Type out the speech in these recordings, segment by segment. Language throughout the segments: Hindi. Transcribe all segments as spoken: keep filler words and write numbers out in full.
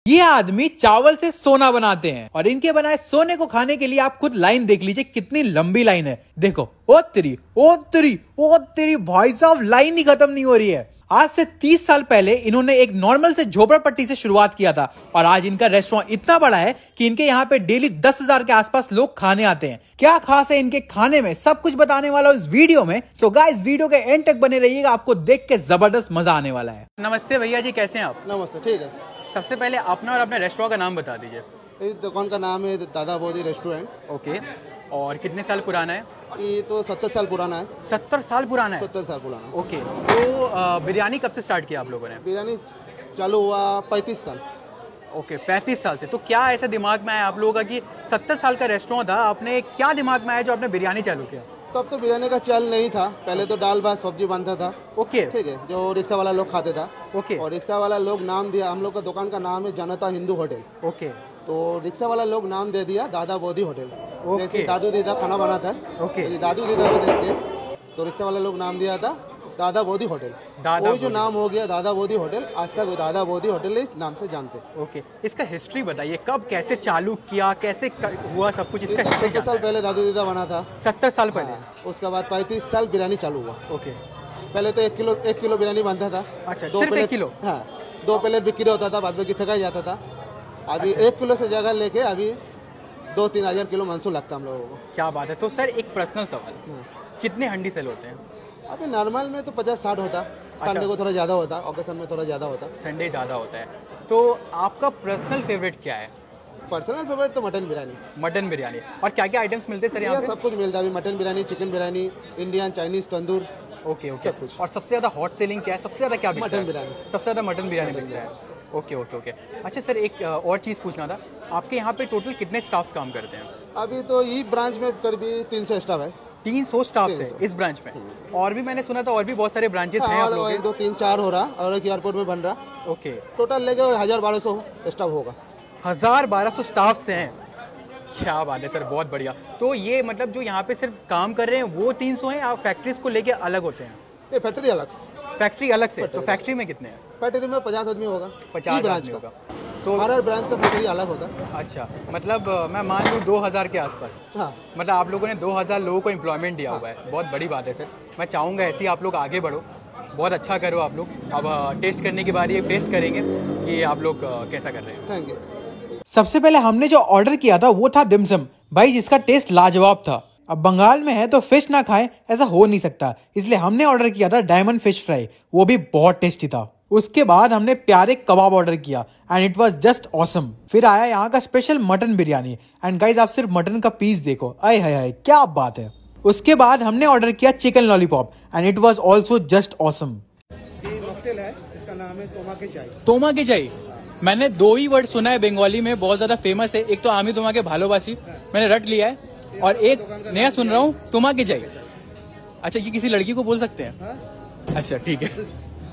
ये आदमी चावल से सोना बनाते हैं और इनके बनाए सोने को खाने के लिए आप खुद लाइन देख लीजिए, कितनी लंबी लाइन है। देखो, ओ तेरी ओ तेरी ओ तेरी भाई साहब, लाइन ही खत्म नहीं हो रही है। आज से तीस साल पहले इन्होंने एक नॉर्मल से झोपड़पट्टी से शुरुआत किया था और आज इनका रेस्टोरेंट इतना बड़ा है कि इनके यहाँ पे डेली दस हजार के आसपास लोग खाने आते हैं। क्या खास है इनके खाने में, सब कुछ बताने वाला हूं इस वीडियो में। सो गाइस, वीडियो के एंड तक बने रहिएगा, आपको देख के जबरदस्त मजा आने वाला है। नमस्ते भैया जी, कैसे हैं आप? नमस्ते, ठीक है। सबसे पहले अपना और अपने रेस्टोरेंट का नाम बता दीजिए। इस दुकान का नाम है दादा बोधी रेस्टोरेंट। ओके, और कितने साल पुराना है? ये तो सत्तर साल पुराना है। सत्तर साल पुराना है? सत्तर साल पुराना है। ओके, तो आ, बिरयानी कब से स्टार्ट किया आप लोगों ने? बिरयानी चालू हुआ पैंतीस साल। ओके, पैंतीस साल से। तो क्या ऐसा दिमाग में आया आप लोगों का कि सत्तर साल का रेस्टोरेंट था, आपने क्या दिमाग में आया जो आपने बिरयानी चालू किया? तब तो, तो बिरयानी का चल नहीं था, पहले तो दाल भात सब्जी बनता था। ओके, ठीक है, जो रिक्शा वाला लोग खाते था। ओके, और रिक्शा वाला लोग नाम दिया, हम लोग का दुकान का नाम है जनता हिंदू होटल। ओके, तो रिक्शा वाला लोग नाम दे दिया दादा बोधी होटल। ओके। जैसे दादू दीदा खाना बनाता है, ओके, दादू दीदा को देख के तो रिक्शा वाला लोग नाम दिया था दादा बोधी होटल। वही जो नाम हो गया दादा बोधी होटल, आज तक वो दादा बोधी होटल इस नाम से जानते हैं। ओके, इसका हिस्ट्री बताइए, कब कैसे चालू किया, कैसे हुआ सब कुछ, इसका हिस्ट्री? सत्तर साल पहले दादू दीदा बना था। सत्तर साल पहले? हाँ, उसके बाद पैंतीस साल बिरयानी चालू हुआ। ओके, पहले तो एक किलो एक किलो बिरयानी बनता था। अच्छा, दो सिर्फ एक प्लेट किलो? हाँ, दो प्लेट बिक्री होता था, बाद में फेंका जाता था। अभी एक किलो से जगह लेके अभी दो तीन हजार किलो मंसूर लगता है हम लोगों को। क्या बात है। तो सर एक पर्सनल सवाल, हाँ। कितने हंडी सेल होते हैं? अभी नॉर्मल में तो पचास साठ होता, संडे को थोड़ा ज़्यादा होता, ओकेशन में थोड़ा ज़्यादा होता। संडे ज़्यादा होता है। तो आपका पर्सनल फेवरेट क्या है? पर्सनल फेवरेट तो मटन बिरयानी। मटन बिरयानी। और क्या क्या आइटम्स मिलते हैं सर यहाँ पे? सब कुछ मिलता है अभी, mutton biryani, chicken biryani, Indian, Chinese, tandoor. Okay okay, सब कुछ। और सबसे ज़्यादा हॉट सेलिंग क्या है, सबसे ज़्यादा क्या बिकता है? मटन बिरयानी। सबसे ज़्यादा मटन बिरयानी बिकता है। Okay okay okay. अच्छा सर, एक और चीज़ पूछना था, आपके यहाँ पे टोटल कितने स्टाफ्स काम करते हैं? अभी तो ई ब्रांच में करीब तीन सौ स्टाफ है। तीन सौ स्टाफ है इस ब्रांच में? और भी मैंने सुना था और भी बहुत सारे ब्रांचेस हैं आप लोगों के? एक दो तीन चार हो रहा और एक एयरपोर्ट में बन रहा। ओके, टोटल लेके हजार बारह सौ स्टाफ होगा। हजार बारह सौ स्टाफ से हैं? क्या बात है सर, बहुत बढ़िया। तो ये मतलब जो यहाँ पे सिर्फ काम कर रहे हैं वो तीन सौ हैं, या फैक्ट्रीज को लेके अलग होते हैं? ये फैक्ट्री अलग से। फैक्ट्री अलग से? तो फैक्ट्री में कितने हैं? फैक्ट्री में पचास आदमी होगा। पचास ब्रांच का का। तो हर ब्रांच का फैक्ट्री अलग होता है। अच्छा, मतलब मैं मान लूँ दो हज़ार के आसपास? हाँ, मतलब आप लोगों ने दो हज़ार लोगों को एम्प्लॉयमेंट दिया हुआ है। बहुत बड़ी बात है सर। मैं चाहूँगा ऐसे ही आप लोग आगे बढ़ो, बहुत अच्छा करो आप लोग। अब टेस्ट करने की बारी है, टेस्ट करेंगे कि आप लोग कैसा कर रहे हैं। Thank you. सबसे पहले हमने जो ऑर्डर किया था वो था डिमसम भाई, जिसका टेस्ट लाजवाब था। अब बंगाल में है तो फिश ना खाएं ऐसा हो नहीं सकता, इसलिए हमने ऑर्डर किया था डायमंड फिश फ्राई, वो भी बहुत टेस्टी था। उसके बाद हमने प्यारे कबाब ऑर्डर किया and it was just awesome. फिर आया यहाँ का special mutton biryani and guys आप सिर्फ मटन का पीस देखो, आय हाय हाय क्या बात है। उसके बाद हमने ऑर्डर किया chicken lollipop and it was also just awesome. ये मॉकटेल है, इसका नाम है तोमा के चाय। तोमा के चाय, मैंने दो ही वर्ड सुना है बंगाली में, बहुत ज्यादा फेमस है। एक तो आमी तोमा के भालोबासी, मैंने रट लिया है, और एक नया सुन रहा हूँ तोमा के चाय। अच्छा, ये किसी लड़की को बोल सकते हैं? हाँ? अच्छा ठीक है।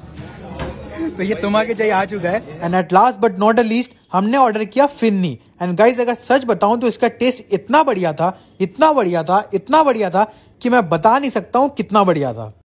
तो ये तोमा के चाय आ चुका है। And at last but not a least हमने ऑर्डर किया फिन्नी। एंड गाइस अगर सच बताऊं तो इसका टेस्ट इतना बढ़िया था, इतना बढ़िया था, इतना बढ़िया था कि मैं बता नहीं सकता हूँ कितना बढ़िया था।